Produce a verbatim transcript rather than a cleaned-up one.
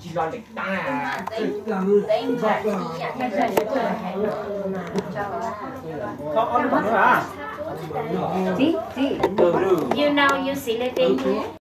chỉ lo lịch ta có ăn bánh nữa à You know you see the thing